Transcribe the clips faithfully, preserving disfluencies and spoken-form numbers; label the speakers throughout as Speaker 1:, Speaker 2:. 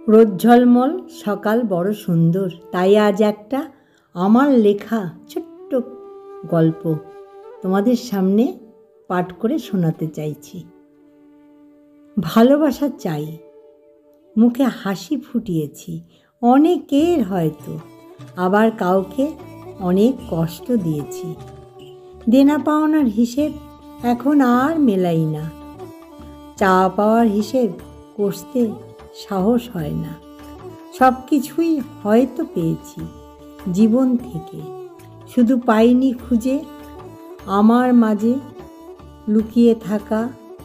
Speaker 1: রোদ ঝলমল সকাল বড় সুন্দর, তাই আজ একটা আমার লেখা ছোট্ট গল্প তোমাদের সামনে পাঠ করে শোনাতে চাইছি। ভালোবাসা চাই, মুখে হাসি ফুটিয়েছি অনেকের, হয়তো আবার কাউকে অনেক কষ্ট দিয়েছি। দেনা পাওনার হিসেব এখন আর মেলাই না, চাওয়া পাওয়ার হিসেব কষতে সাহস হয় না। সব কিছুই হয়তো পেয়েছি জীবন থেকে, শুধু পাইনি খুঁজে আমার মাঝে লুকিয়ে থাকা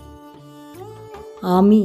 Speaker 1: আমি।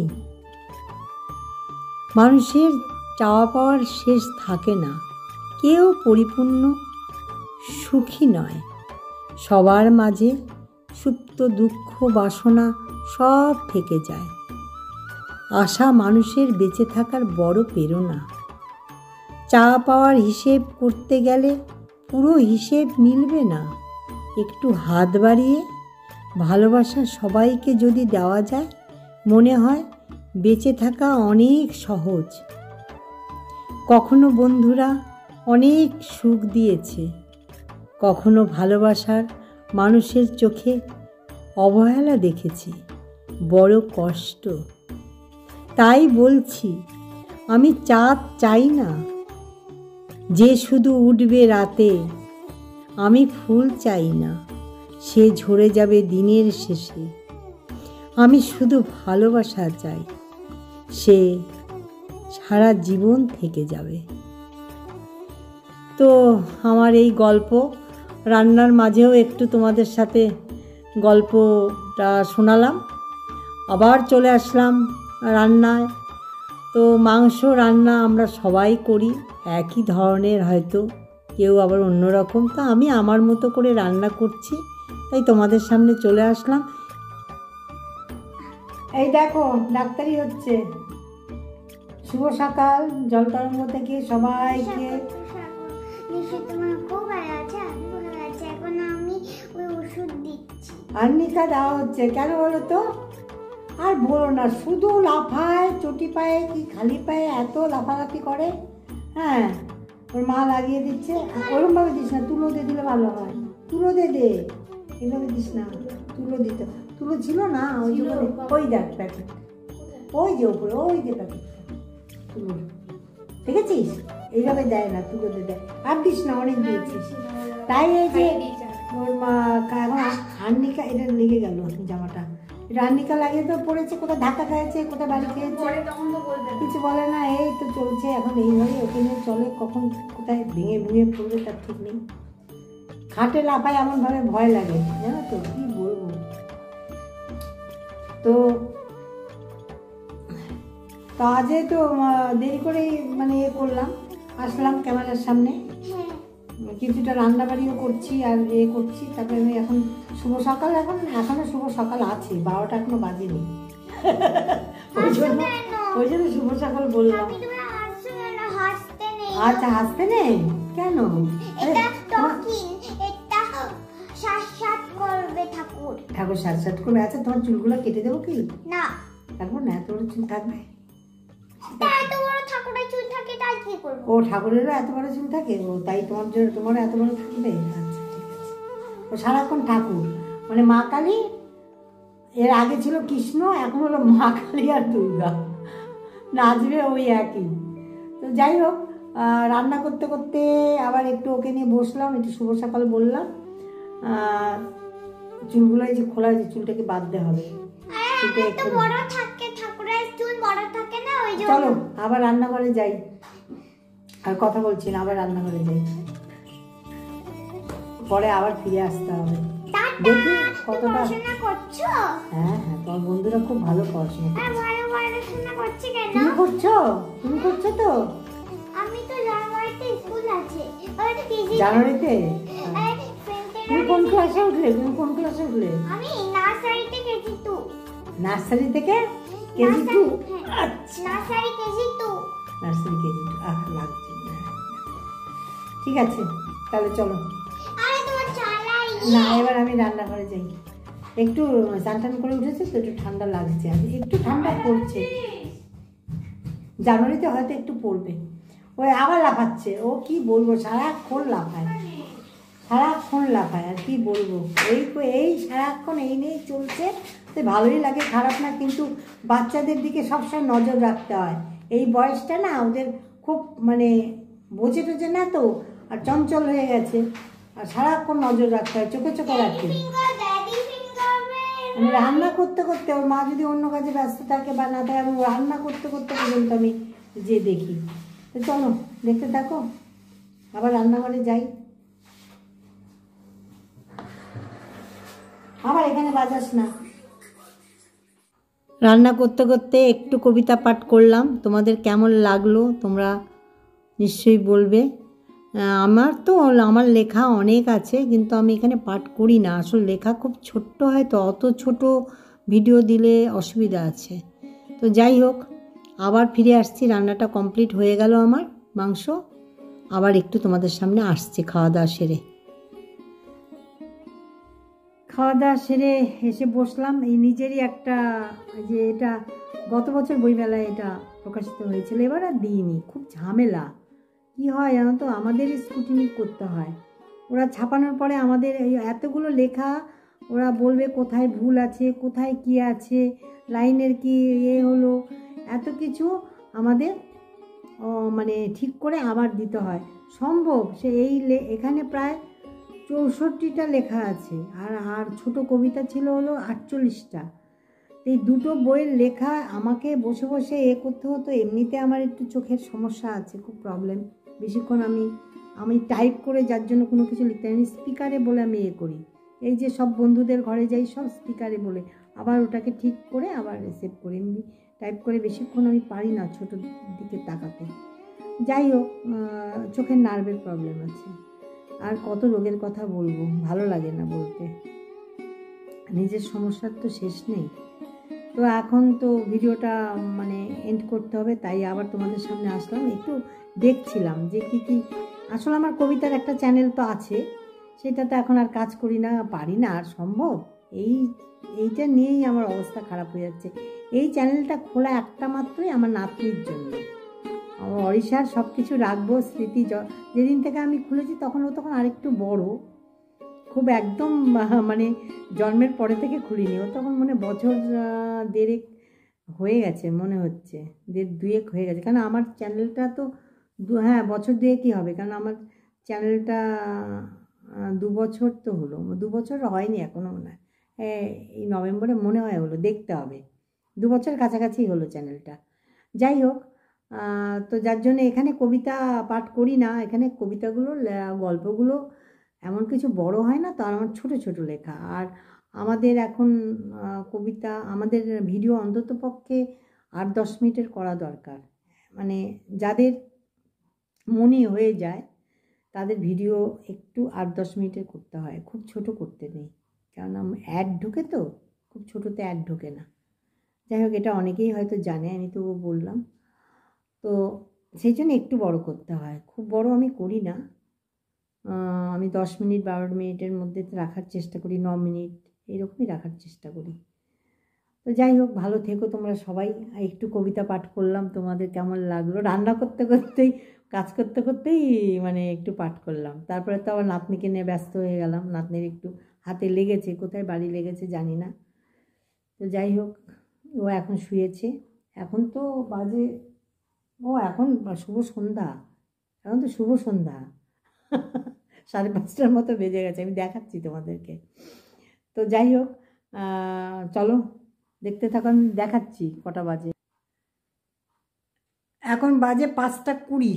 Speaker 1: মানুষের চাওয়া পাওয়ার শেষ থাকে না, কেউ পরিপূর্ণ সুখী নয়। সবার মাঝে সুপ্ত দুঃখ বাসনা সব থেকে যায়। আশা মানুষের বেঁচে থাকার বড় প্রেরণা। চাওয়া পাওয়ার হিসেব করতে গেলে পুরো হিসেব মিলবে না। একটু হাত বাড়িয়ে ভালোবাসা সবাইকে যদি দেওয়া যায়, মনে হয় বেঁচে থাকা অনেক সহজ। কখনো বন্ধুরা অনেক সুখ দিয়েছে, কখনো ভালোবাসার মানুষের চোখে অবহেলা দেখেছি, বড় কষ্ট। তাই বলছি, আমি চাঁদ চাই না যে শুধু উঠবে রাতে, আমি ফুল চাই না সে ঝরে যাবে দিনের শেষে। আমি শুধু ভালোবাসা চাই, সে সারা জীবন থেকে যাবে। তো আমার এই গল্প রান্নার মাঝেও একটু তোমাদের সাথে গল্পটা শোনালাম। আবার চলে আসলাম রান্নায়। তো মাংস রান্না আমরা সবাই করি একই ধরনের, হয়তো কেউ আবার অন্যরকম। তো আমি আমার মতো করে রান্না করছি, তাই তোমাদের সামনে চলে আসলাম। এই দেখো ডাক্তারি হচ্ছে। শুভ সকাল, জলতরঙ্গ থেকে সবাইকে। আর্নিকা দেওয়া হচ্ছে কেন বলো তো? আর বলো না, শুধু লাফায়, চটি পায়ে কি খালি পায়ে এত লাফালাফি করে। হ্যাঁ, ওর মা লাগিয়ে দিচ্ছে। ওরমভাবে দিস না, তুলো দিয়ে দিলে ভালো হয়। তুলো দে দে, এইভাবে দিস না, তুলো দিতে। তুলো ছিল না ওই যে, ওই দেখ প্যাকেট, ওই যে ওপরে ওই যে প্যাকেট তুলো, দেখেছিস? এইভাবে দেয় না, তুলো দিয়ে দেয়। আর দিস না, অনেক দিয়েছিস। তাই এই যে ওর মা এখন আর্নিকা, এটা লেগে গেল জামাটা, রান্নিকা লাগিয়ে তো পড়েছে, কোথায় ধাক্কা খাইছে, কোথায় বাড়ি খেয়েছে, কিছু বলে না। এই তো চলছে এখন এইভাবে, ওখানে চলে, কখন কোথায় ভেঙে ভেঙে পড়বে তার ঠিক নেই। খাটে লাফায় এমনভাবে ভয় লাগে, জানো তো, কি বলবো। তো কাজে তো দেরি করেই মানে এ করলাম, আসলাম ক্যামেরার সামনে, কিছুটা রান্না বাড়িও করছি আর এ করছি। তারপরে আমি এখন শুভ সকাল, এখন এখনো শুভ সকাল আছে, বারোটা এখনো বাজেনি। ওই জন্য ওই জন্য শুভ সকাল বললাম। আচ্ছা, হাসতে নেই কেন? ঠাকুর সাত সাত করবে। আচ্ছা, তোমার চুলগুলো কেটে দেবো কি? না, থাকবো না, এত বড় চুল থাকবে? ও ঠাকুরেরও এত বড় চুল থাকে, ও তাই তোমার জন্য তোমারও এত বড় থাকবে? আচ্ছা, ঠিক আছে। ও সারাক্ষণ ঠাকুর, মানে মা কালী। এর আগে ছিল কৃষ্ণ, এখন হলো মা কালী আর দুর্গা, নাচবে ওই একই। তো যাই হোক, রান্না করতে করতে আবার একটু ওকে নিয়ে বসলাম, একটু শুভ সকাল বললাম। চুলগুলো এই যে খোলা আছে, চুলটাকে বাঁধতে হবে। চলো আবার রান্নাঘরে যাই, আর কথা বলছি না, আবার রান্নাঘরে যাই, পরে আবার ফিরে আসতে হবে। দেখি কতটা। হ্যাঁ হ্যাঁ, তোমার বন্ধুরা খুব ভালো পড়াশোনা করছে। তুমি করছো? তুমি করছো তো? জানুয়ারিতে? তুমি কোন ক্লাসে উঠলে? তুমি কোন ক্লাসে উঠলে? নার্সারি থেকে KG two? Nursery KG two. আহ, লাগছে না। ঠিক আছে, তাহলে চলো। না, এবার আমি রান্নাঘরে যাই। একটু স্নান টান করে উঠেছে তো, একটু ঠান্ডা লাগছে, একটু ঠান্ডা পড়ছে। জানুয়ারিতে হয়তো একটু পড়বে। ওই আবার লাফাচ্ছে, ও কি বলবো, সারাক্ষণ লাফায়, সারাক্ষণ লাফায়, আর কি বলবো। এই এই সারাক্ষণ এই নিয়েই চলছে। তো ভালোই লাগে, খারাপ না, কিন্তু বাচ্চাদের দিকে সবসময় নজর রাখতে হয়। এই বয়সটা না ওদের খুব মানে বোঝে টোঝে না তো, আর চঞ্চল হয়ে গেছে, আর সারাক্ষণ নজর রাখতে হয়, চোখে চোখে রাখতে। আমি রান্না করতে করতে, ওর মা যদি অন্য কাজে ব্যস্ত থাকে বা না থাকে, আমি রান্না করতে করতে পর্যন্ত আমি যে দেখি। তো চলো দেখতে থাকো, আবার রান্নাঘরে যাই। আবার এখানে বাজাস না। রান্না করতে করতে একটু কবিতা পাঠ করলাম, তোমাদের কেমন লাগলো তোমরা নিশ্চয়ই বলবে। আমার তো আমার লেখা অনেক আছে, কিন্তু আমি এখানে পাঠ করি না, আসলে লেখা খুব ছোট্ট হয় তো, অত ছোট ভিডিও দিলে অসুবিধা আছে। তো যাই হোক, আবার ফিরে আসছি, রান্নাটা কমপ্লিট হয়ে গেল আমার মাংস, আবার একটু তোমাদের সামনে আসছি খাওয়া দাওয়া সেরে। খাওয়া দাওয়া সেরে এসে বসলাম, এই নিজেরই একটা, যে এটা গত বছর বইমেলায় এটা প্রকাশিত হয়েছিল, এবার আর দিইনি, খুব ঝামেলা। কি হয় জানো তো, আমাদেরই স্ক্রুটিনি করতে হয়, ওরা ছাপানোর পরে আমাদের এই এতগুলো লেখা, ওরা বলবে কোথায় ভুল আছে, কোথায় কি আছে, লাইনের কি এ হলো, এত কিছু আমাদের মানে ঠিক করে আবার দিতে হয়। সম্ভব সে এই এখানে প্রায় চৌষট্টিটা লেখা আছে, আর আর ছোটো কবিতা ছিল হলো আটচল্লিশটা। এই দুটো বইয়ের লেখা আমাকে বসে বসে এ করতে হতো। এমনিতে আমার একটু চোখের সমস্যা আছে, খুব প্রবলেম, বেশিক্ষণ আমি আমি টাইপ করে যার জন্য কোনো কিছু লিখতে আমি স্পিকারে বলে আমি এ করি, এই যে সব বন্ধুদের ঘরে যাই সব স্পিকারে বলে, আবার ওটাকে ঠিক করে আবার সেভ করি, এমনি টাইপ করে বেশিক্ষণ আমি পারি না ছোটোর দিকে তাকাতে। যাই হোক, চোখের নার্ভের প্রবলেম আছে, আর কত রোগের কথা বলবো, ভালো লাগে না বলতে, নিজের সমস্যার তো শেষ নেই। তো এখন তো ভিডিওটা মানে এন্ড করতে হবে, তাই আবার তোমাদের সামনে আসলাম, একটু দেখছিলাম যে কি কি, আসলে আমার কবিতার একটা চ্যানেল তো আছে, সেটাতে এখন আর কাজ করি না, পারি না আর সম্ভব, এই এইটা নিয়েই আমার অবস্থা খারাপ হয়ে যাচ্ছে। এই চ্যানেলটা খোলা একটা মাত্রই আমার নাতনির জন্য, আমার অরিশার সব কিছু রাখবো স্মৃতি, যেদিন থেকে আমি খুলেছি তখন ও তখন আরেকটু বড়, খুব একদম মানে জন্মের পরে থেকে খুলিনি, ও তখন মনে বছর দেড়েক হয়ে গেছে মনে হচ্ছে, দেড় দুয়েক হয়ে গেছে, কারণ আমার চ্যানেলটা তো দু হ্যাঁ বছর দুয়েকই হবে, কারণ আমার চ্যানেলটা দু বছর তো হলো, দু বছর হয়নি এখনও মনে হয়, এই নভেম্বরে মনে হয় হলো, দেখতে হবে, দু বছর কাছাকাছি হলো চ্যানেলটা। যাই হোক, তো যার জন্য এখানে কবিতা পাঠ করি না, এখানে কবিতাগুলো গল্পগুলো এমন কিছু বড় হয় না তো, আর আমার ছোটো ছোটো লেখা, আর আমাদের এখন কবিতা আমাদের ভিডিও অন্তত পক্ষে আট দশ মিনিটের করা দরকার, মানে যাদের মনে হয়ে যায় তাদের ভিডিও একটু আট দশ মিনিটের করতে হয়, খুব ছোট করতে নেই, কারণ অ্যাড ঢোকে তো, খুব ছোটোতে অ্যাড ঢোকে না। যাই হোক, এটা অনেকেই হয়তো জানে, আমি তো বললাম, তো সেই জন্য একটু বড় করতে হয়, খুব বড় আমি করি না, আমি দশ মিনিট বারো মিনিটের মধ্যে রাখার চেষ্টা করি, ন মিনিট এরকমই রাখার চেষ্টা করি। তো যাই হোক, ভালো থেকো তোমরা সবাই। একটু কবিতা পাঠ করলাম, তোমাদের কেমন লাগলো, রান্না করতে করতেই কাজ করতে করতেই মানে একটু পাঠ করলাম, তারপরে তো আবার নাতনিকে নিয়ে ব্যস্ত হয়ে গেলাম, নাতনির একটু হাতে লেগেছে, কোথায় বাড়ি লেগেছে জানি না। তো যাই হোক, ও এখন শুয়েছে, এখন তো বাজে, ও এখন শুভ সন্ধ্যা, এখন তো শুভ সন্ধ্যা সাড়ে পাঁচটার মতো বেজে গেছে, আমি দেখাচ্ছি তোমাদেরকে। তো যাই হোক, চলো দেখতে থাকো, আমি দেখাচ্ছি কটা বাজে, এখন বাজে পাঁচটা কুড়ি,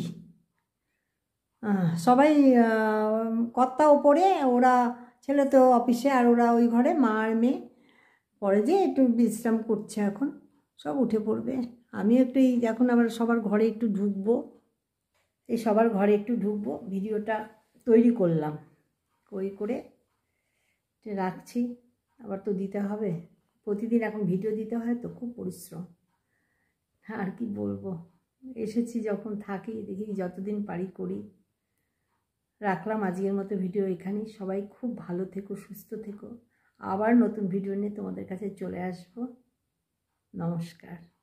Speaker 1: সবাই কর্তা ওপরে, ওরা ছেলে তো অফিসে, আর ওরা ওই ঘরে মা আর মেয়ে, পরে যে একটু বিশ্রাম করছে, এখন সব উঠে পড়বে, আমি একটু এই এখন আবার সবার ঘরে একটু ঢুকবো, এই সবার ঘরে একটু ঢুকবো, ভিডিওটা তৈরি করলাম, ওই করে রাখছি, আবার তো দিতে হবে, প্রতিদিন এখন ভিডিও দিতে হয় তো, খুব পরিশ্রম, আর কি বলবো, এসেছি যখন থাকি, দেখি যতদিন পারি করি। রাখলাম আজকের মতো ভিডিও এখানেই, সবাই খুব ভালো থেকো, সুস্থ থেকো, আবার নতুন ভিডিও নিয়ে তোমাদের কাছে চলে আসবো। নমস্কার।